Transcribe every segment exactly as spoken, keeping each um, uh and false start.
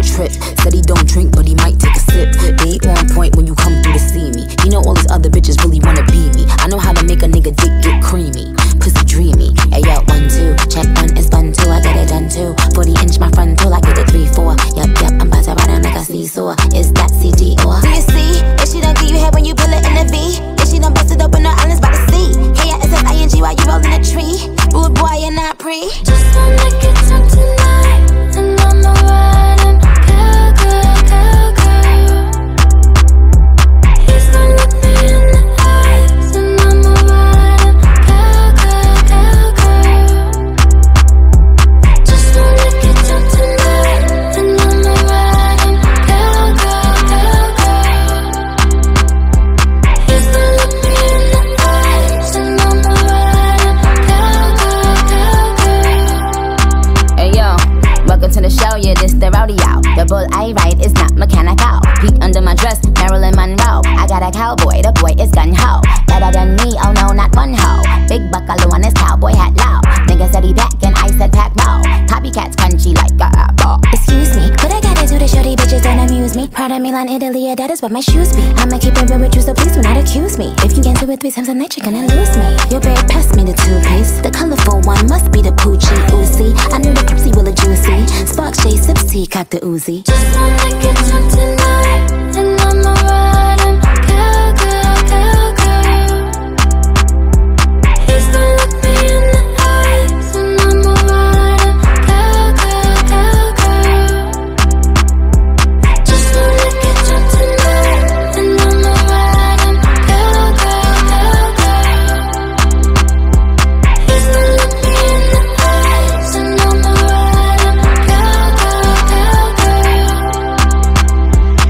a trip. Said he don't drink, but he might take a sip. They ain't on point when you come through to see me. You know all these other bitches really wanna be me. I know how to make a nigga dick get creamy. Pussy dreamy. Ayo, one, two. Check one is fun too. I get it done too. forty inch my front till I get it three, four. Yup, yup, I'm about to ride down like a seesaw. Is that C D or? Do you see? If she don't give you head when you pull it in the V. If she don't bust it open, the islands by the sea. K I S F I N G while you rollin' a tree. Rude boy, you're not pre. Just wanna get drunk tonight, and I'ma ride him. Girl, girl, girl, girl. He's gonna look me in the eyes, and I'ma ride him. Girl, girl, girl, girl. Just wanna get drunk tonight, and I'ma ride him. Girl, girl, girl, girl. He's gonna look me in the eyes, and I'ma ride him. Girl, girl, girl, girl. Hey yo, welcome to the show, yeah, this the rodeo. The bull I ride is not mechanical. Peek under my dress, Marilyn Monroe. I got a cowboy, the boy is gun-ho. Better than me, oh no, not one ho. Big buckle on his cowboy hat low. Nigga said he back and I said pack mo. Copycats crunchy like a apple. Excuse me, what I gotta do to show these bitches don't amuse me? Proud of Milan, Italy, yeah, that is what my shoes be. I'ma keep it real with you, so please do not accuse me. If you get into it three times a night, you're gonna lose me. Your babe passed me the two-piece. The colorful one must be the Poochie Uzi. I knew the Pepsi will a juicy. Spark J sips tea, cop the Uzi. Just wanna get drunk tonight, and I'ma ride him. Girl, girl, girl, girl. He's gonna look me in the eyes, and I'ma ride him. Girl, girl, girl, girl. Just wanna get drunk tonight, and I'ma ride him. Girl, girl, girl, girl. He's gonna look me in the eyes, and I'ma ride him. Girl, girl, girl, girl.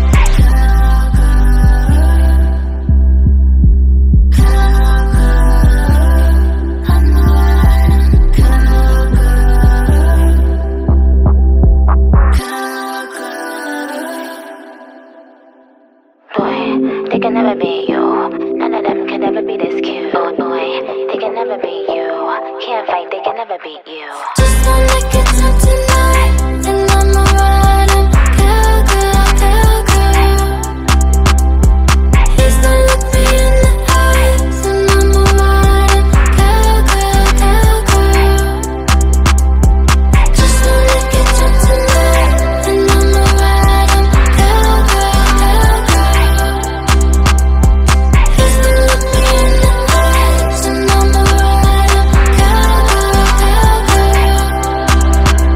Boy, they can never be you. None of them can ever be this cute. Oh boy, they can never be you. Can't fight, they can never beat you. Just wanna get drunk tonight, and I'ma ride him. Girl, girl, girl, girl. He's gonna look me in the eyes, and I'ma ride him. Girl, girl, girl, girl. Just wanna get drunk tonight, and I'ma ride him. Girl, girl, girl, girl. He's gonna look me in the eyes, and I'ma ride him. Girl, girl, girl, girl.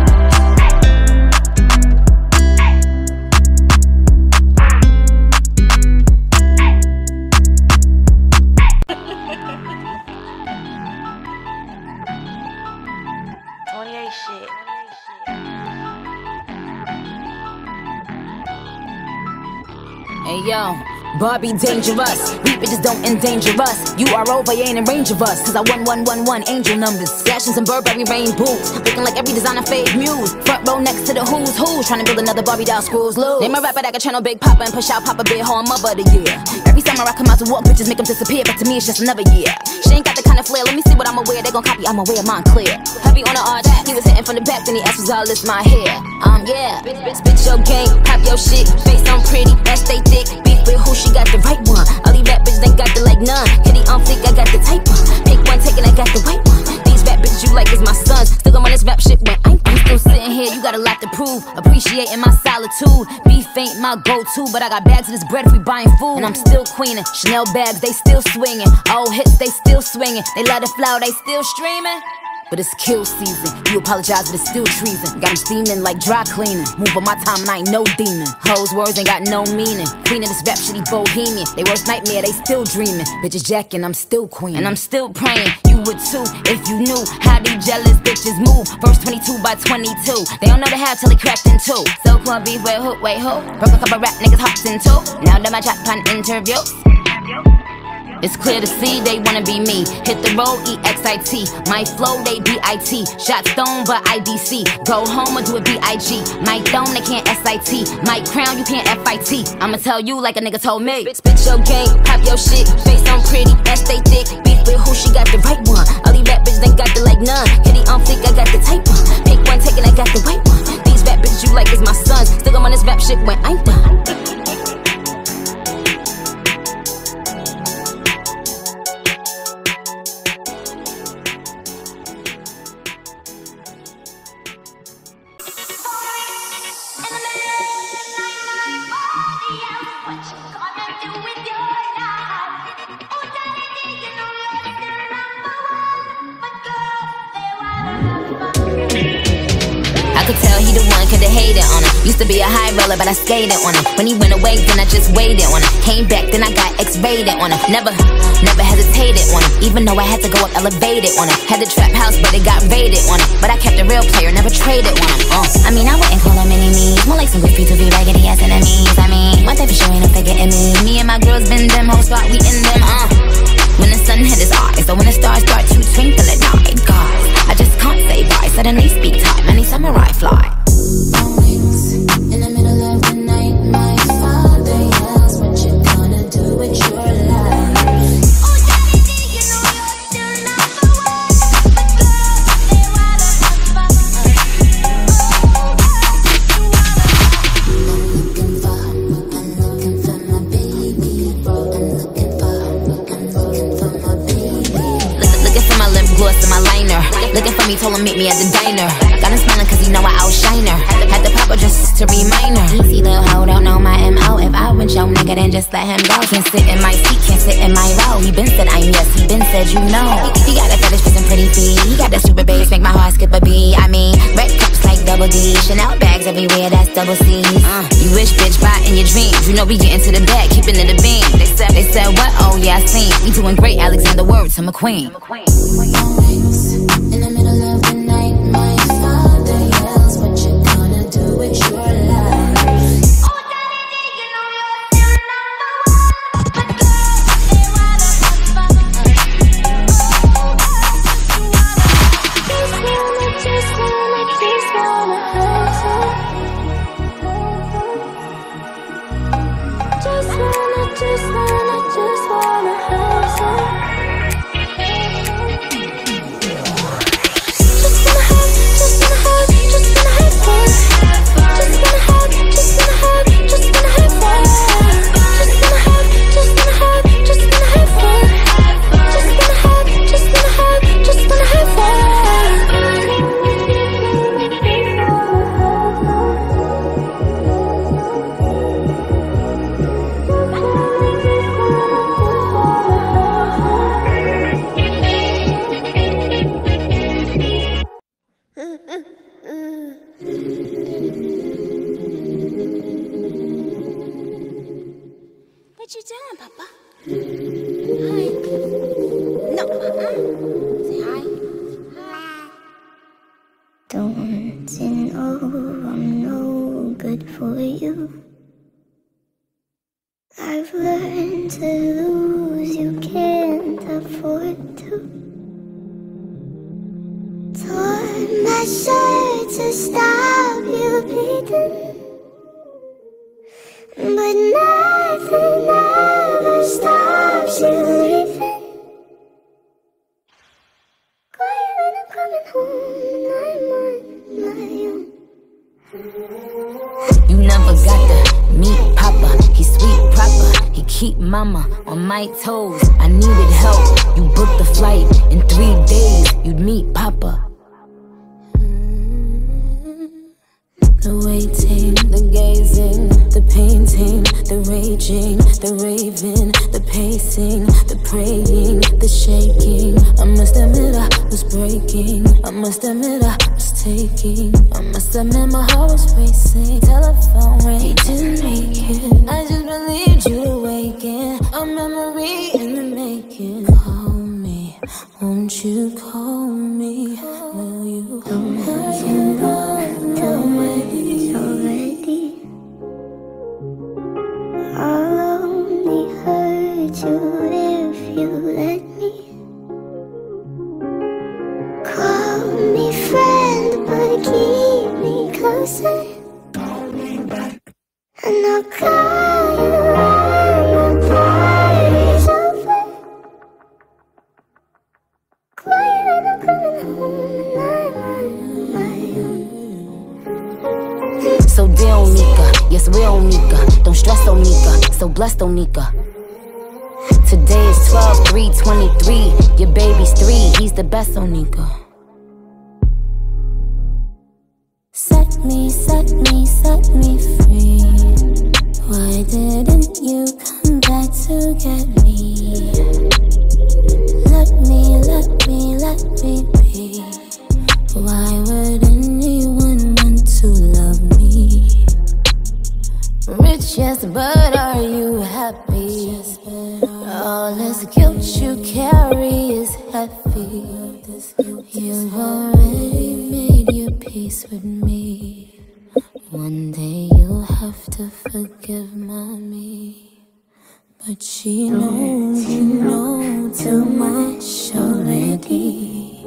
twenty-eight shit. Hey yo, Barbie dangerous. We bitches don't endanger us. You are over, you ain't in range of us. Cause I won one one one angel numbers. Fashions and Burberry rain boots. Looking like every designer fave muse. Front row next to the who's who's. Trying to build another Barbie doll, screws loose. Name a rapper that can channel Big Papa and push out Papa Big Horn Mother of the Year. Every summer I come out to walk, bitches make them disappear. But to me it's just another year. She ain't got the kind of flair, let me see what I'ma wear. They gon' copy, I'ma wear mine clear. Heavy on the arch, he was hitting from the back. Then he asked was all this my hair. Um yeah, spit your game, pop your shit. Face on pretty, ass stay thick. Beef with who, she got the right one. All these rap bitches ain't got the like none. Kitty on fleek, I got the type one. Pick one, taking, I got the white one. These rap bitches you like is my sons. Still gon' run this rap shit when I'm, I'm still sitting here. You got a lot to prove. Appreciating my solitude. Beef ain't my go-to, but I got bags of this bread if we buying food. And I'm still queening. Chanel bags, they still swinging. Old hits, they still swinging. They let it flow, they still streaming. But it's kill season. You apologize, but it's still treason. Got them steaming like dry cleaning. Move on my time and I ain't no demon. Hoes words ain't got no meaning. Queen of this rap shitty bohemian. They worst nightmare, they still dreaming. Bitches jacking, I'm still queen. And I'm still praying, you would too, if you knew how these jealous bitches move. Verse twenty-two by twenty-two. They don't know the half till they cracked in two. So corn beef, wait who, wait who? Broke a couple rap niggas hopped in two. Now that my chat pan interviews. It's clear to see they wanna be me. Hit the road, E X I T. My flow, they B I T. Shot stone, but I D C. Go home or do a B I G. My throne, they can't S I T. My crown, you can't F I T. I'ma tell you like a nigga told me. Spit your game, pop your shit. Face on pretty, ass stay thick. Beef with who, she got the right one. All these rap bitches ain't got the like none. Kitty on fleek, I got the type one. Pick one, taking, I got the white one. These rap bad bitches you like is my sons. Still I'm on this rap shit when I'm done. Used to be a high roller, but I skated on him. When he went away, then I just waited on him. Came back, then I got X-rated on him. Never, never hesitated on him. Even though I had to go up elevated on him. Had the trap house, but it got raided on him. But I kept a real player, never traded on him. Uh. I mean, I wouldn't call him enemies. More like some goofy to be raggedy ass enemies. I mean, one type for sure ain't no forgetting me. Me and my girls been them, whole spot, we in them. Uh. When the sun hit his eyes, or when the stars start to twinkle at night, God, I just can't say bye. Suddenly speak time, many samurai fly. In the middle of the night, my father yells, what you gonna do with your life? Oh, daddy, you know you're still number one. But girl, they wanna have fun. I'm looking for, I'm looking for my baby. I'm looking for, I'm looking for my baby. Look, looking for my lip gloss and my liner. Looking for me, told him meet me at the diner. Got him smiling cause he know I outshine her. Had to pop her just to remind her. Easy little hoe, don't know my M O. If I want your nigga, then just let him go. Can't sit in my seat, can't sit in my row. He been said I'm yes, he been said you know. He, he got a fetish for some pretty feet. He got that stupid bass, make my heart skip a beat. I mean, red cups like double D. Chanel bags everywhere, that's double C's. uh, You wish, bitch, buy in your dreams. You know we get into the bag, keeping it a beam. They said, they said what? Oh yeah, I seen. We doing great, Alexander Words, I'm a queen. In the middle of the night, my father yells, what you gonna do with your life? Oh, daddy, you know you're still number one. But girl, they wanna have fun. Just wanna, just wanna, just wanna have fun. Just wanna, just wanna, just wanna have fun. What you doing, Papa? Hi. No. Uh-uh. Say hi. Hi. Don't you know I'm no good for you? I've learned to lose, you can't afford to. Torn my shirt to stop you bleeding, but nothing ever stops you leaving. Quiet when I'm coming home, I'm on my own. You never got to meet Papa. He's sweet proper, he keep mama on my toes. I needed help, you booked the flight. In three days, you'd meet Papa. The waiting, the gazing, the painting, the raging, the raving, the pacing, the praying, the shaking. I must admit I was breaking, I must admit I was taking, I must admit my heart was racing. Telephone ring, he didn't make it. I just believed you'd awaken. A memory in the making. Call me, won't you call me? Will you come home? Already, already, I'll only hurt you if you let me. Call me friend, but keep me closer. Call me back, and I'll call you when my party's over. Quiet when I'm coming home, and I'm on my own. Yes, we're Onika. Don't stress, Onika. So blessed, Onika. Today is twelve three twenty-three. Your baby's three. He's the best, Onika. Set me, set me, set me free. Why didn't you come back to get me? Let me, let me, let me be. Why would anyone want to love me? Rich, yes, but are you happy? All this guilt you carry is heavy. You've already made your peace with me. One day you'll have to forgive mommy, but she knows you know too much already.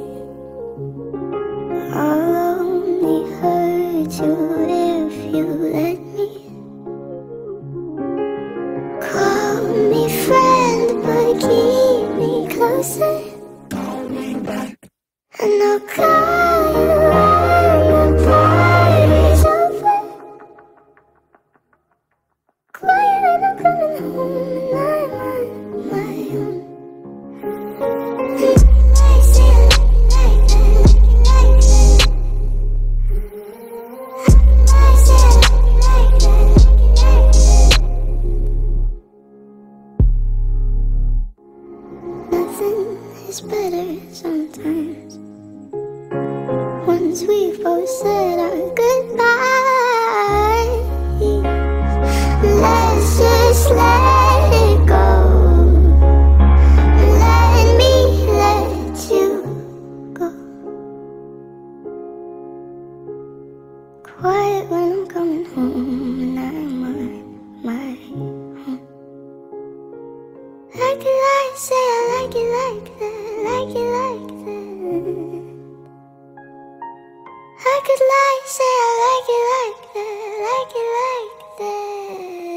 I'll only hurt you if you let me. Call me friend, but keep me closer. Call me back, and I'll call you when the party's over. Quiet and I'm coming home, and I'm on my own. I say it like that, like that. I say it like that, like that. Nothing is better sometimes. Once we've both said our goodbyes, let's just let it go. Let me let you go. Quiet when I'm coming home, and I'm on my own. Like it, I say I like it like that, like it like that. I could lie, say I like it like that, like it like that.